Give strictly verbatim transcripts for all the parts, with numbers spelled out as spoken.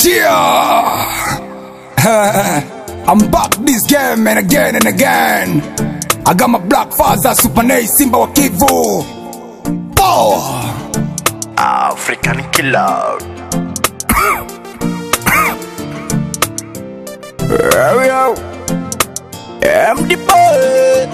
Yeah. I'm back this game and again and again. I got my black father, Super Nay, Simba wa Kivu. Power. African killer. Here we go. I'm the boy.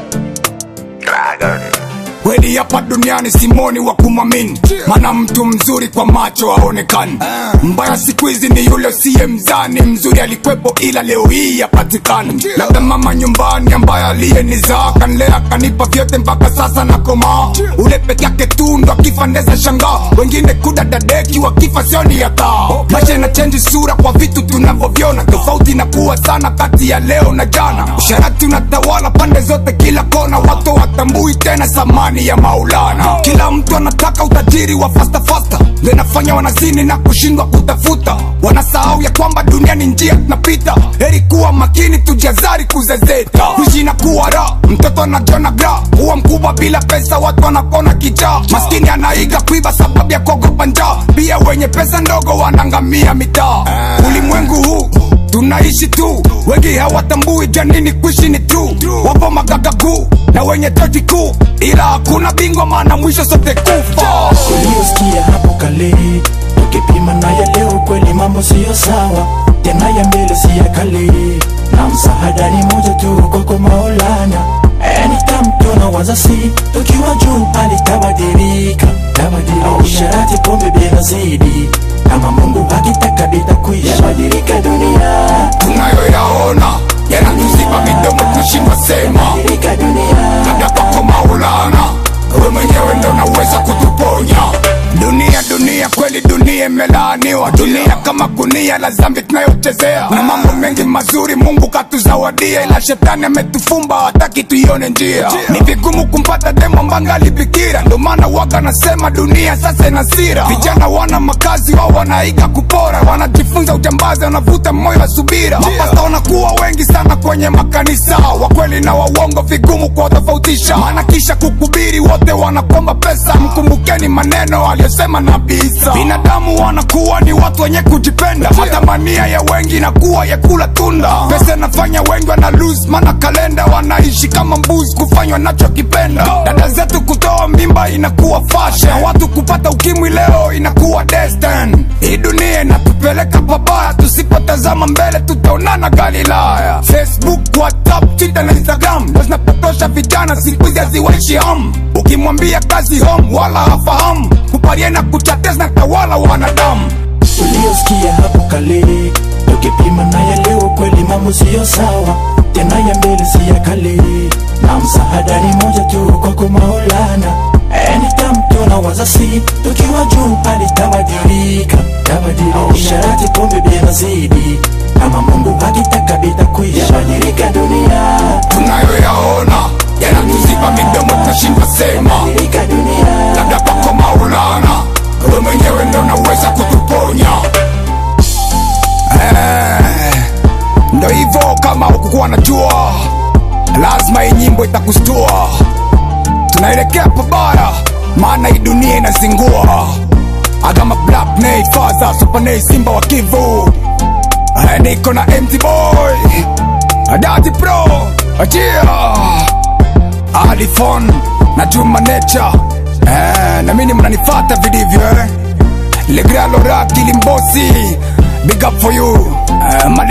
Dragon. Wedi hapa duniani simoni wa kumamini, mana mtu mzuri kwa macho haonekani. Mbaya siku hizi ni yule siye mzani, mzuri alikwepo ila leo hii hapatikani. Labda mama nyumbani ambaye aliyenizaa kanilea kanipa vyote mpaka sasa nakoma. Ule peke yake tu ndo akifa ndeza shangaa, wengine kudadadeki wakifa sioni hata. Maisha inachange sura kwa vitu tunavyoviona, tofauti inakuwa sana kati ya leo na jana. Usharati unatawala pande zote kila kona, watu watambui tena samani ya Maulana. Kila mtu anataka utajiri wa fasta fasta, lenafanya wanazini na kushindwa kutafuta. Wanasahau ya kwamba dunia ni njia tunapita, heri kuwa makini tujazari kuzezeta. Kuishi na kuwa ra, mtoto anajona gra, kuwa mkubwa bila pesa watu wanakona kichaa. Maskini anaiga kuiba sababu ya kuogopa njaa, pia wenye pesa ndogo wanangamia mitaa. Ulimwengu huu tunaishi tu, wengi hawatambui janini kuishi ni tu. Wapo magagagu na wenye toti kuu, ila hakuna bingwa maana mwisho sote kufa. Uliosikia hapo kale, ukipima na ya leo kweli mambo siyo sawa. Tena ya mbele si ya kale, na msaada ni moja tu kwako Maulana. Anytime tunawaza si, tukiwa juu alitabadilika, tabadilika. Usharati pombe bila zaidi, kama Mungu akitaka bitakuisha. Yabadilika dunia tunayoyaona, yanatuziba midomo tunashindwa sema. Yabadilika dunia labda kwako Maulana, wewe mwenyewe ndo unaweza kutuponya. Dunia dunia kweli dunia imelaaniwa, dunia kama kunia la zambi tunayochezea. Kuna mambo mengi mazuri Mungu katuzawadia, ila shetani ametufumba hataki tuione njia. Ni vigumu kumpata demo mbangali bikira, ndo maana waga nasema dunia sasa ina sira. Vijana wana makazi wao wanaiga kupora, wanajifunza ujambazi wanavuta moyo wa subira. Mapasta wanakuwa wengi sana kwenye makanisa, wakweli na wawongo vigumu kwa tofautisha. Maana kisha kukubiri wote wanakomba pesa, mkumbukeni maneno aliyosema Nabii Isa. Binadamu wanakuwa ni watu wenye kujipenda, matamania ya wengi na kuwa ya kula tunda. Pesa nafanya wengi wana lose, mana kalenda wanaishi kama mbuzi kufanywa nacho kipenda. Dada zetu kutoa mimba inakuwa fashion, watu kupata ukimwi leo inakuwa destiny. Hii dunia inatupeleka pabaya, tusipotazama mbele tutaonana Galilaya. Facebook, WhatsApp, Twitter na Instagram ndo zinapotosha vijana siku hizi haziwaishi hamu. Ukimwambia kazi home wala hafahamu, kuparie na kuchates na tawala wanadamu. Uliosikia hapo kale, ukipima na ya leo kweli mambo siyo sawa. Tena ya mbele si ya kale, na msaada ni moja tu kwako Maulana. Anytime tunawaza si, tukiwa juu alitabadilika, tabadilika. Usharati pombe bila zaidi, kama Mungu akitaka bitakuisha. Yabadilika dunia tunayoyaona, yanatuziba midomo tunashindwa sema. Yabadilika dunia labda kwako Maulana, wewe mwenyewe ndo unaweza kutuponya. Eh, ndo hivyo kama hukukuwa najua, lazima hii nyimbo itakustua. Tunaelekea pabaya, maana hii dunia inazingua. I got my black Nay, father, Super Nay, Simba wa Kivu. Eh, niko na M T boy, Daddy Pro, Ajia, Alifon na Juma Nature. Eh, na mimi mnanifata vilivyo eh. Le Grand Lora Kilimbosi, big up for you. Eh,